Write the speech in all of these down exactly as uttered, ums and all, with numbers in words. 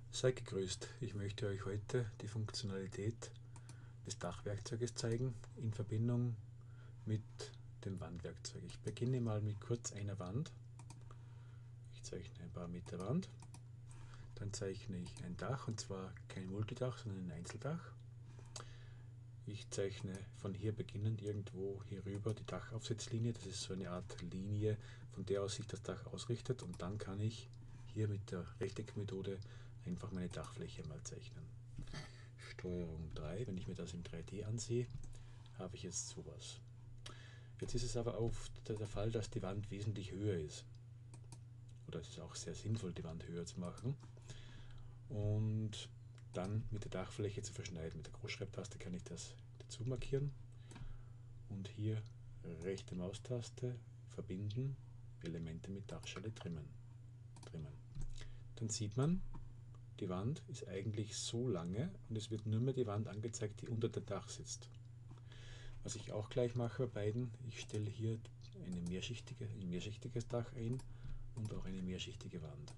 Seid gegrüßt, ich möchte euch heute die Funktionalität des Dachwerkzeuges zeigen in Verbindung mit dem Wandwerkzeug. Ich beginne mal mit kurz einer Wand. Ich zeichne ein paar Meter Wand. Dann zeichne ich ein Dach, und zwar kein Multidach, sondern ein Einzeldach. Ich zeichne von hier beginnend irgendwo hier rüber die Dachaufsitzlinie. Das ist so eine Art Linie, von der aus sich das Dach ausrichtet, und dann kann ich hier mit der Rechteckmethode einfach meine Dachfläche mal zeichnen. Steuerung drei, wenn ich mir das im drei D ansehe, habe ich jetzt sowas. Jetzt ist es aber oft der Fall, dass die Wand wesentlich höher ist. Oder es ist auch sehr sinnvoll, die Wand höher zu machen. Und dann mit der Dachfläche zu verschneiden. Mit der Großschreibtaste kann ich das dazu markieren. Und hier rechte Maustaste, verbinden, Elemente mit Dachschale trimmen. trimmen. Dann sieht man, die Wand ist eigentlich so lange und es wird nur mehr die Wand angezeigt, die unter dem Dach sitzt. Was ich auch gleich mache bei beiden, ich stelle hier eine mehrschichtige, ein mehrschichtiges Dach ein und auch eine mehrschichtige Wand.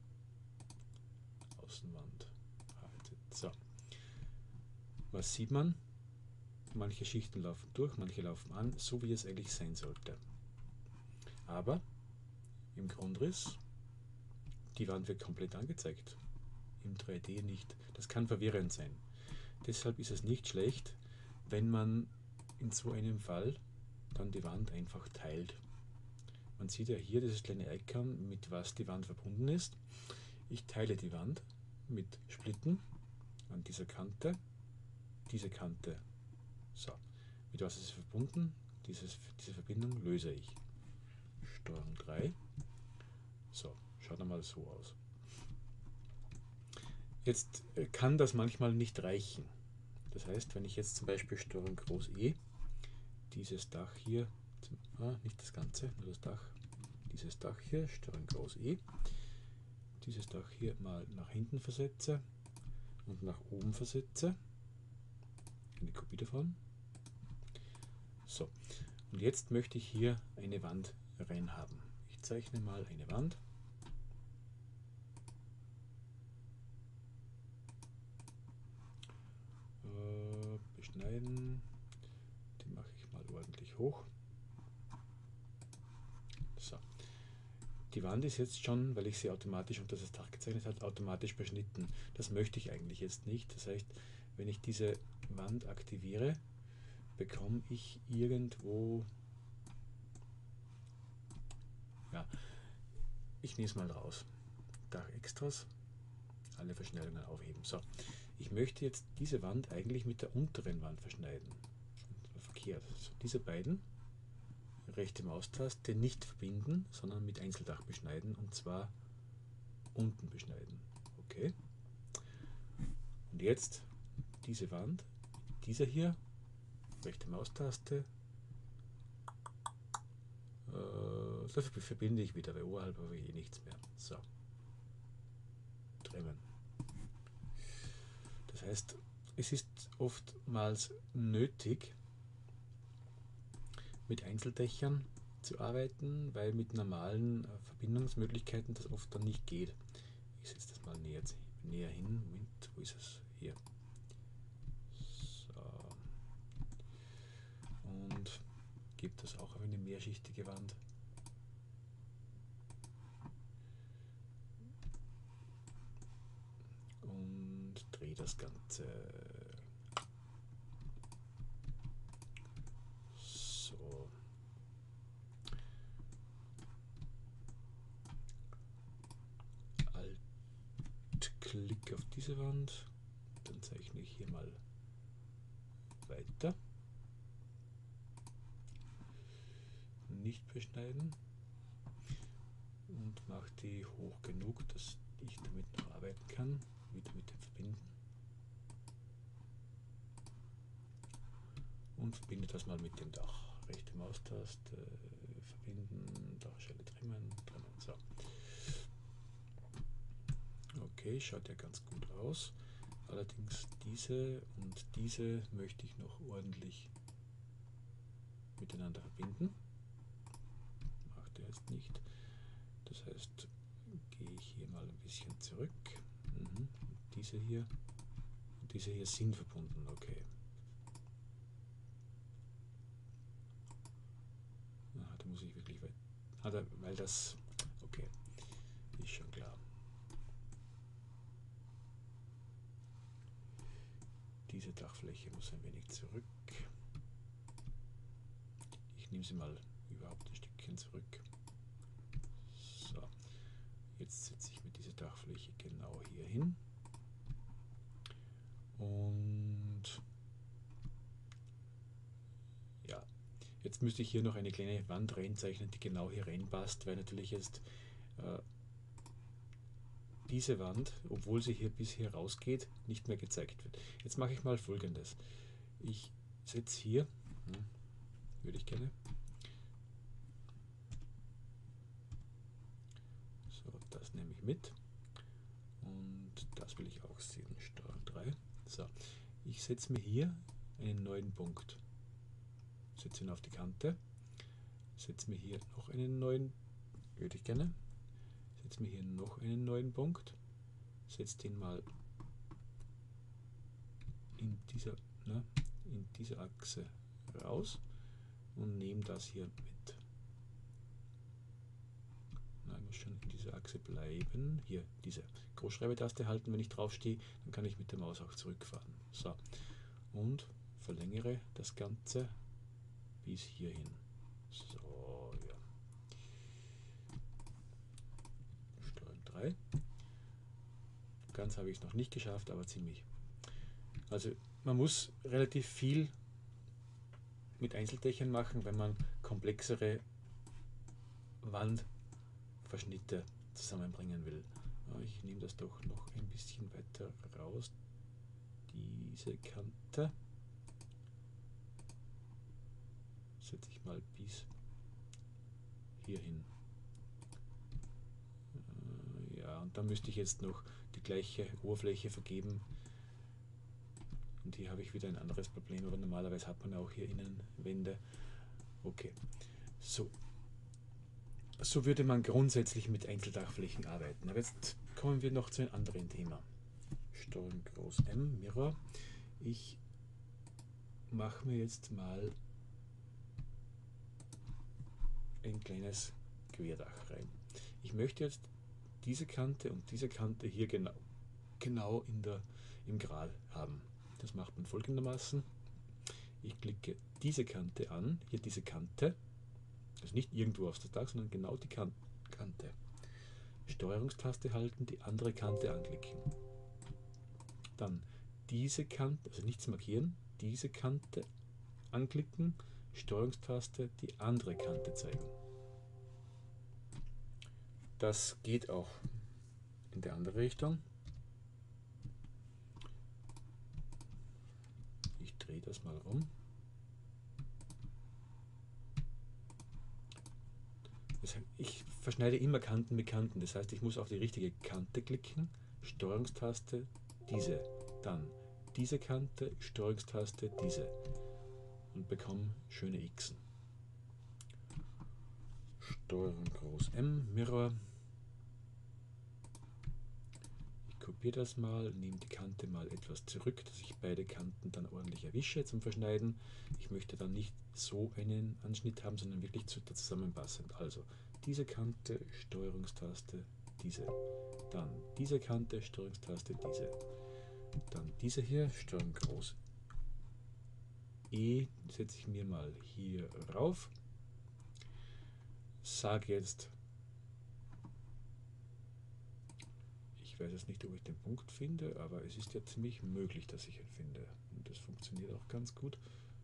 Außenwand. So. Was sieht man? Manche Schichten laufen durch, manche laufen an, so wie es eigentlich sein sollte. Aber im Grundriss, die Wand wird komplett angezeigt. Im drei D nicht. Das kann verwirrend sein. Deshalb ist es nicht schlecht, wenn man in so einem Fall dann die Wand einfach teilt. Man sieht ja hier dieses kleine Icon, mit was die Wand verbunden ist. Ich teile die Wand mit Splitten an dieser Kante, diese Kante. So, mit was ist es verbunden? Dieses, diese Verbindung löse ich. Steuerung drei. So, schaut einmal so aus. Jetzt kann das manchmal nicht reichen. Das heißt, wenn ich jetzt zum Beispiel Steuerung Groß E dieses Dach hier, ah, nicht das Ganze, nur das Dach, dieses Dach hier, Steuerung Groß E, dieses Dach hier mal nach hinten versetze und nach oben versetze, eine Kopie davon. So, und jetzt möchte ich hier eine Wand rein haben. Ich zeichne mal eine Wand. Äh, beschneiden, die mache ich mal ordentlich hoch. So. Die Wand ist jetzt schon, weil ich sie automatisch unter das Dach gezeichnet habe, automatisch beschnitten. Das möchte ich eigentlich jetzt nicht. Das heißt, wenn ich diese Wand aktiviere, bekomme ich irgendwo, ja, ich nehme es mal raus. Dach-Extras, alle Verschneidungen aufheben. So, ich möchte jetzt diese Wand eigentlich mit der unteren Wand verschneiden. Verkehrt. So, diese beiden, rechte Maustaste, nicht verbinden, sondern mit Einzeldach beschneiden, und zwar unten beschneiden. Okay. Und jetzt diese Wand, dieser hier, rechte Maustaste, äh, das verbinde ich wieder, weil oberhalb habe ich eh nichts mehr. So. Trimmen. Das heißt, es ist oftmals nötig, mit Einzeldächern zu arbeiten, weil mit normalen Verbindungsmöglichkeiten das oft dann nicht geht. Ich setze das mal näher, näher hin. Moment, wo ist es? Hier. So. Und gebe das auch auf eine mehrschichtige Wand. Und drehe das Ganze. So. Alt-Klick auf diese Wand. Dann zeichne ich hier mal weiter. Nicht beschneiden. Und mache die hoch genug, dass ich damit noch arbeiten kann. Wieder mit dem Verbinden. Und verbinde das mal mit dem Dach. Rechte Maustaste, verbinden, Dachschale trimmen, trimmen. So. Okay, schaut ja ganz gut aus. Allerdings diese und diese möchte ich noch ordentlich miteinander verbinden. Macht er jetzt nicht. Das heißt, gehe ich hier mal ein bisschen zurück. Mhm. diese hier und diese hier sind verbunden, okay. Ah, da muss ich wirklich weit. Ah, da, weil das, okay, ist schon klar. Diese Dachfläche muss ein wenig zurück. Ich nehme sie mal überhaupt ein Stückchen zurück. So, jetzt setze ich mir diese Dachfläche genau hier hin. Und ja, jetzt müsste ich hier noch eine kleine Wand reinzeichnen, die genau hier reinpasst, weil natürlich jetzt äh, diese Wand, obwohl sie hier bis hier rausgeht, nicht mehr gezeigt wird. Jetzt mache ich mal Folgendes. Ich setze hier, hm, würde ich gerne, so, das nehme ich mit und das will ich auch sehen, Steuerung drei. So, ich setze mir hier einen neuen Punkt, setze ihn auf die Kante, setze mir hier noch einen neuen, würde ich gerne, setze mir hier noch einen neuen Punkt, setze den mal in dieser, ne, in dieser Achse raus und nehme das hier mit. Na, ich muss schon in dieser Achse bleiben. Hier diese Großschreibetaste halten, wenn ich drauf stehe, dann kann ich mit der Maus auch zurückfahren. So, und verlängere das Ganze bis hierhin. So, ja. Steuerung drei. Ganz habe ich es noch nicht geschafft, aber ziemlich. Also man muss relativ viel mit Einzeldächern machen, wenn man komplexere Wandverschnitte zusammenbringen will. Ich nehme das doch noch ein bisschen weiter raus. Diese Kante setze ich mal bis hierhin. Ja, und dann müsste ich jetzt noch die gleiche Oberfläche vergeben. Und hier habe ich wieder ein anderes Problem, aber normalerweise hat man auch hier Innenwände. Okay, so. So würde man grundsätzlich mit Einzeldachflächen arbeiten. Aber jetzt kommen wir noch zu einem anderen Thema. Steuerung Groß M, Mirror. Ich mache mir jetzt mal ein kleines Querdach rein. Ich möchte jetzt diese Kante und diese Kante hier genau, genau in der, im Grad haben. Das macht man folgendermaßen. Ich klicke diese Kante an, hier diese Kante, also nicht irgendwo auf das Dach, sondern genau die Kante. Steuerungstaste halten, die andere Kante anklicken. Dann diese Kante, also nichts markieren, diese Kante anklicken, Steuerungstaste, die andere Kante zeigen. Das geht auch in der andere Richtung. Ich drehe das mal rum. Ich verschneide immer Kanten mit Kanten, das heißt, ich muss auf die richtige Kante klicken, Steuerungstaste, diese, dann diese Kante, Steuerungstaste, diese und bekomme schöne Xen. Steuerung Groß M, Mirror. Ich kopiere das mal, nehme die Kante mal etwas zurück, dass ich beide Kanten dann ordentlich erwische zum Verschneiden. Ich möchte dann nicht so einen Anschnitt haben, sondern wirklich zusammenpassend. Also diese Kante, Steuerungstaste, diese. Dann diese Kante, Steuerungstaste, diese. Dann diese hier, Steuerung Groß E, setze ich mir mal hier rauf. Sage jetzt, ich weiß jetzt nicht, ob ich den Punkt finde, aber es ist ja ziemlich möglich, dass ich ihn finde. Und das funktioniert auch ganz gut.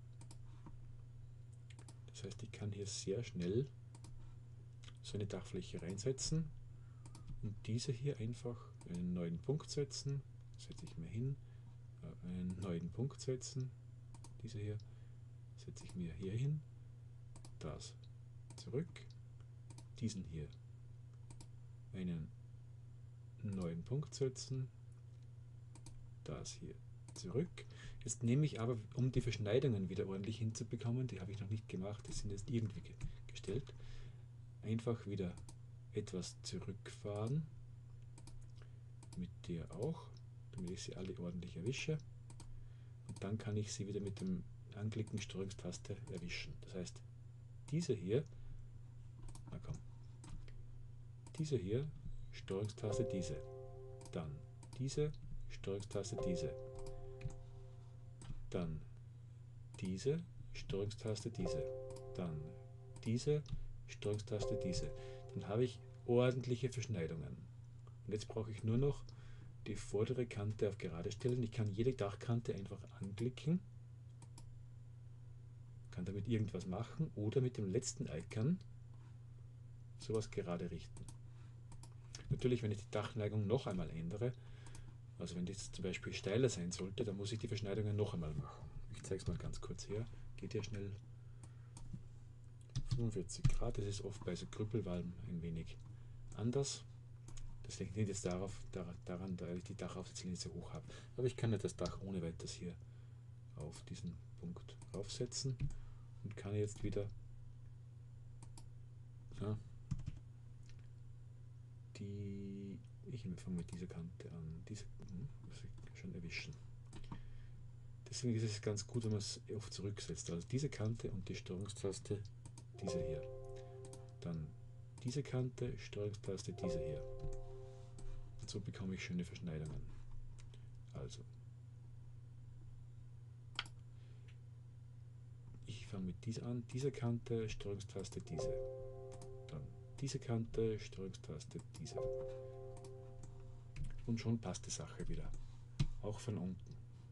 Das heißt, ich kann hier sehr schnell so eine Dachfläche reinsetzen und diese hier einfach einen neuen Punkt setzen. Setze ich mir hin, einen neuen Punkt setzen. Diese hier setze ich mir hier hin. Das zurück. Diesen hier einen neuen Punkt setzen, das hier zurück. Jetzt nehme ich aber, um die Verschneidungen wieder ordentlich hinzubekommen, die habe ich noch nicht gemacht, die sind jetzt irgendwie gestellt, einfach wieder etwas zurückfahren, mit der auch, damit ich sie alle ordentlich erwische. Und dann kann ich sie wieder mit dem Anklicken Steuerungstaste erwischen. Das heißt, diese hier, na komm, diese hier, Steuerungstaste diese, dann diese, Steuerungstaste diese, dann diese, Steuerungstaste diese, dann diese, Steuerungstaste diese. Dann habe ich ordentliche Verschneidungen. Und jetzt brauche ich nur noch die vordere Kante auf gerade stellen. Ich kann jede Dachkante einfach anklicken, kann damit irgendwas machen oder mit dem letzten Icon sowas gerade richten. Natürlich, wenn ich die Dachneigung noch einmal ändere, also wenn das zum Beispiel steiler sein sollte, dann muss ich die Verschneidungen noch einmal machen. Ich zeige es mal ganz kurz her. Geht ja schnell. fünfundvierzig Grad, das ist oft bei so Krüppelwalmen ein wenig anders. Das liegt jetzt darauf, daran, da ich die Dachaufsätze nicht so hoch habe. Aber ich kann ja das Dach ohne weiteres hier auf diesen Punkt aufsetzen und kann jetzt wieder ja, die, ich fange mit dieser Kante an, diese hm, muss ich schon erwischen. Deswegen ist es ganz gut, wenn man es oft zurücksetzt. Also diese Kante und die Steuerungstaste, diese hier. Dann diese Kante, Steuerungstaste, diese hier. Und so bekomme ich schöne Verschneidungen. Also, ich fange mit dieser an, diese Kante, Steuerungstaste, diese. Dann diese Kante, Steuerungstaste, diese. Und schon passt die Sache wieder. Auch von unten.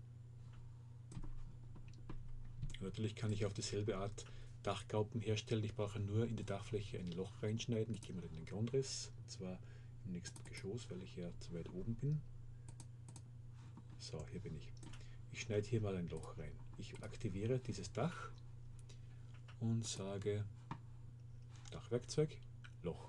Natürlich kann ich auf dieselbe Art Dachgaupen herstellen. Ich brauche nur in die Dachfläche ein Loch reinschneiden. Ich gehe mal in den Grundriss, und zwar im nächsten Geschoss, weil ich ja zu weit oben bin. So, hier bin ich. Ich schneide hier mal ein Loch rein. Ich aktiviere dieses Dach und sage Dachwerkzeug, Loch.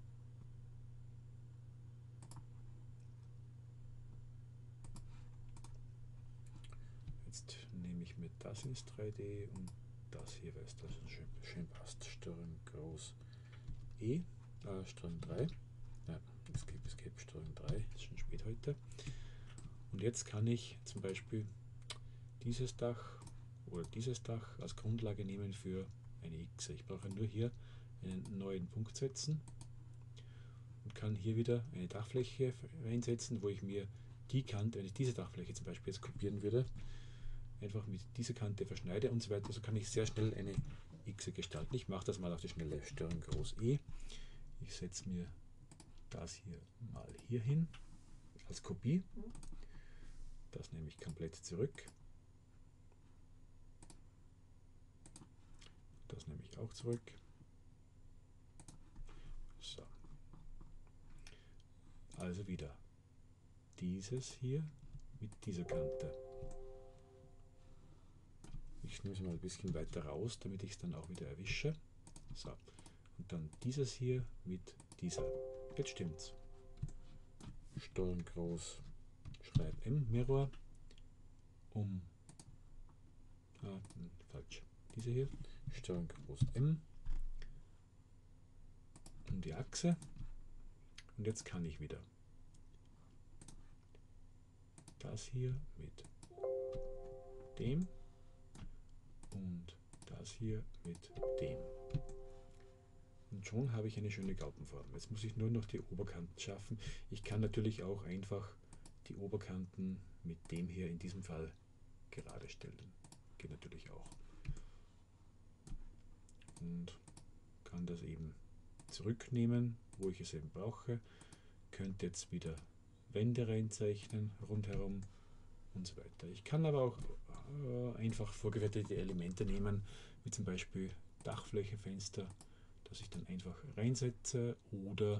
Jetzt nehme ich mir das ins drei D und das hier, weil es das schön, schön passt. Steuerung groß E, äh, Steuerung drei. Ja, Escape, Escape, Steuerung drei, ist schon spät heute. Und jetzt kann ich zum Beispiel dieses Dach oder dieses Dach als Grundlage nehmen für eine X. Ich brauche nur hier einen neuen Punkt setzen und kann hier wieder eine Dachfläche einsetzen, wo ich mir die Kante, wenn ich diese Dachfläche zum Beispiel jetzt kopieren würde, einfach mit dieser Kante verschneide und so weiter. So kann ich sehr schnell eine X gestalten. Ich mache das mal auf die schnelle Steuerung groß E. Ich setze mir das hier mal hier hin als Kopie. Das nehme ich komplett zurück. Das nehme ich auch zurück. So. Also wieder dieses hier mit dieser Kante. Ich nehme es mal ein bisschen weiter raus, damit ich es dann auch wieder erwische. So. Und dann dieses hier mit dieser. Jetzt stimmt's. Steuerung groß, schreib M, Mirror, um, ah, falsch, diese hier, Steuerung groß M, um die Achse. Und jetzt kann ich wieder das hier mit dem und das hier mit dem. Und schon habe ich eine schöne Gaupenform. Jetzt muss ich nur noch die Oberkanten schaffen. Ich kann natürlich auch einfach die Oberkanten mit dem hier in diesem Fall gerade stellen. Geht natürlich auch. Und kann das eben zurücknehmen, wo ich es eben brauche. Könnte jetzt wieder Wände reinzeichnen, rundherum und so weiter. Ich kann aber auch äh, einfach vorgefertigte Elemente nehmen, wie zum Beispiel Dachfläche, Fenster, dass ich dann einfach reinsetze oder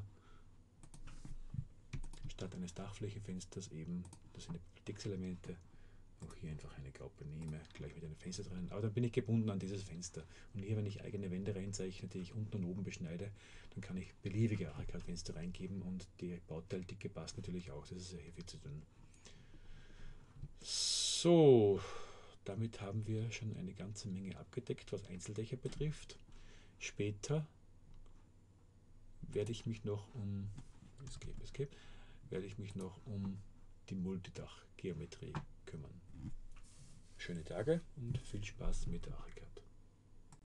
statt eines Dachflächenfensters eben, das sind die Textelemente, auch hier einfach eine Gaupe nehme, gleich mit einem Fenster drin. Aber dann bin ich gebunden an dieses Fenster. Und hier, wenn ich eigene Wände reinzeichne, die ich unten und oben beschneide, dann kann ich beliebige Archicad-Fenster reingeben und die Bauteildicke passt natürlich auch. Das ist ja hier viel zu dünn. So, damit haben wir schon eine ganze Menge abgedeckt, was Einzeldächer betrifft. Später werde ich mich noch um Escape, Escape, werde ich mich noch um die Multidach-Geometrie kümmern. Schöne Tage und viel Spaß mit Archicad.